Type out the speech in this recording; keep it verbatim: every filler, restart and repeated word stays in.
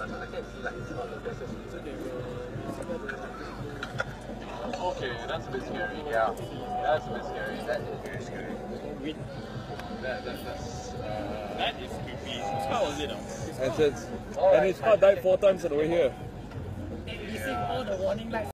Okay, that's a bit scary. Yeah, that's a bit scary. That is very scary. That, that, that's, uh, that is creepy. How was it? And, it's, and his car died four times on the way here. Missing all the warning lights.